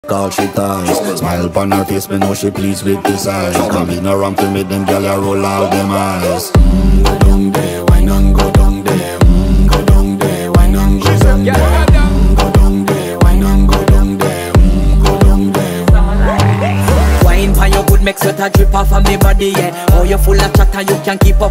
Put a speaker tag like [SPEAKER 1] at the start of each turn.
[SPEAKER 1] all she ties. Smile upon her face, me know she pleased with this eyes. Come in around to make them gyal a roll out them eyes. Go down there, why not go down there? Go down there, why not go down there? Go down there, why not go down there? Go down there.
[SPEAKER 2] Wine pan your good make sweat a drip off of me body, yeah. Oh, you full of chatter, you can't keep up.